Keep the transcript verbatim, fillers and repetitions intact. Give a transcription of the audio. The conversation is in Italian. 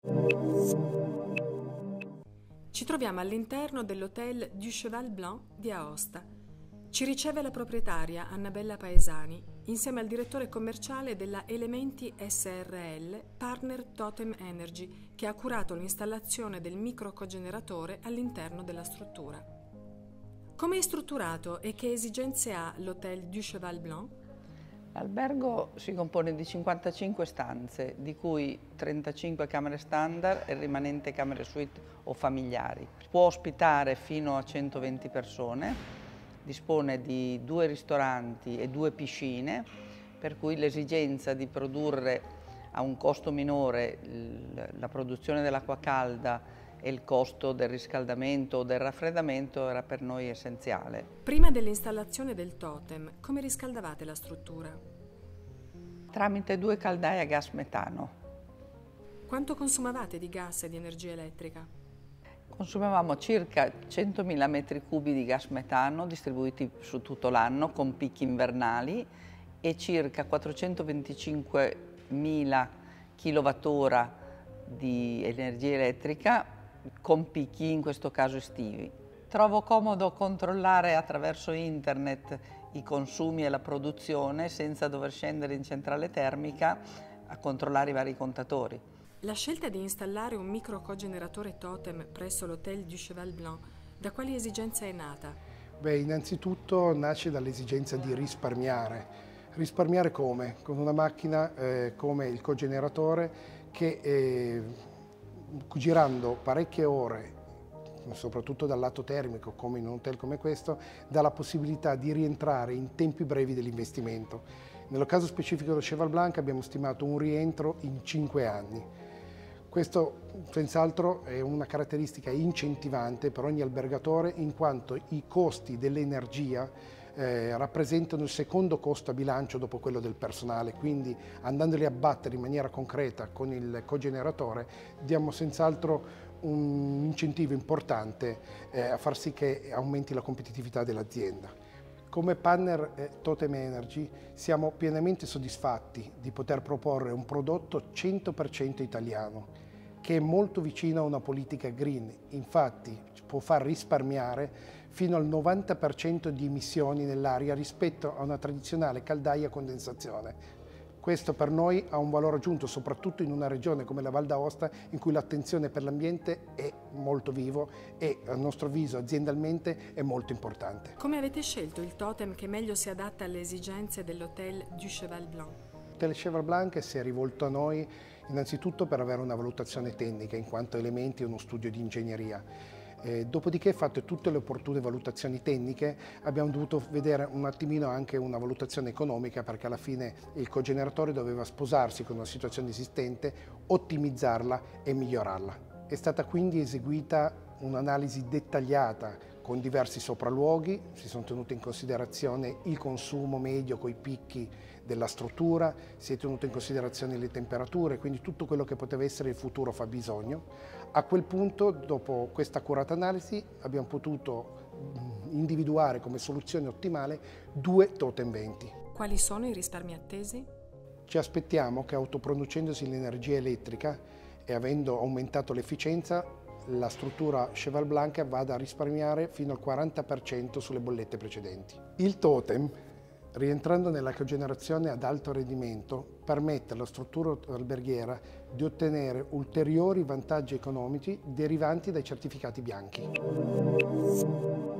Ci troviamo all'interno dell'Hotel du Cheval Blanc di Aosta. Ci riceve la proprietaria Annabella Paesani insieme al direttore commerciale della Elementi S R L, partner Totem Energy, che ha curato l'installazione del microcogeneratore all'interno della struttura. Come è strutturato e che esigenze ha l'Hotel du Cheval Blanc? L'albergo si compone di cinquantacinque stanze, di cui trentacinque camere standard e il rimanente camere suite o familiari. Può ospitare fino a centoventi persone, dispone di due ristoranti e due piscine, per cui l'esigenza di produrre a un costo minore la produzione dell'acqua calda e il costo del riscaldamento o del raffreddamento era per noi essenziale. Prima dell'installazione del totem, come riscaldavate la struttura? Tramite due caldaie a gas metano. Quanto consumavate di gas e di energia elettrica? Consumavamo circa centomila metri cubi di gas metano distribuiti su tutto l'anno con picchi invernali e circa quattrocentoventicinquemila kilowattora di energia elettrica con picchi in questo caso estivi. Trovo comodo controllare attraverso internet i consumi e la produzione senza dover scendere in centrale termica a controllare i vari contatori. La scelta di installare un microcogeneratore Totem presso l'Hotel du Cheval Blanc, da quali esigenze è nata? Beh, innanzitutto nasce dall'esigenza di risparmiare. Risparmiare come? Con una macchina eh, come il cogeneratore che eh, girando parecchie ore, soprattutto dal lato termico, come in un hotel come questo, dà la possibilità di rientrare in tempi brevi dell'investimento. Nel caso specifico dello Cheval Blanc abbiamo stimato un rientro in cinque anni. Questo senz'altro è una caratteristica incentivante per ogni albergatore, in quanto i costi dell'energia Eh, rappresentano il secondo costo a bilancio dopo quello del personale, quindi andandoli a battere in maniera concreta con il cogeneratore diamo senz'altro un incentivo importante eh, a far sì che aumenti la competitività dell'azienda. Come partner eh, Totem Energy siamo pienamente soddisfatti di poter proporre un prodotto cento per cento italiano che è molto vicino a una politica green, infatti può far risparmiare fino al novanta per cento di emissioni nell'aria rispetto a una tradizionale caldaia a condensazione. Questo per noi ha un valore aggiunto, soprattutto in una regione come la Val d'Aosta, in cui l'attenzione per l'ambiente è molto vivo e a nostro avviso aziendalmente è molto importante. Come avete scelto il totem che meglio si adatta alle esigenze dell'Hotel du Cheval Blanc? L'Hotel Cheval Blanc si è rivolto a noi innanzitutto per avere una valutazione tecnica, in quanto Elementi è uno studio di ingegneria. Eh, dopodiché, fatte tutte le opportune valutazioni tecniche, abbiamo dovuto vedere un attimino anche una valutazione economica, perché alla fine il cogeneratore doveva sposarsi con una situazione esistente, ottimizzarla e migliorarla. È stata quindi eseguita un'analisi dettagliata con diversi sopralluoghi, si sono tenute in considerazione il consumo medio coi picchi della struttura, si è tenuto in considerazione le temperature, quindi tutto quello che poteva essere il futuro fabbisogno. A quel punto, dopo questa accurata analisi, abbiamo potuto individuare come soluzione ottimale due Totem venti. Quali sono i risparmi attesi? Ci aspettiamo che, autoproducendosi l'energia elettrica e avendo aumentato l'efficienza, la struttura Cheval Blanc vada a risparmiare fino al quaranta per cento sulle bollette precedenti. Il Totem, rientrando nella cogenerazione ad alto rendimento, permette alla struttura alberghiera di ottenere ulteriori vantaggi economici derivanti dai certificati bianchi.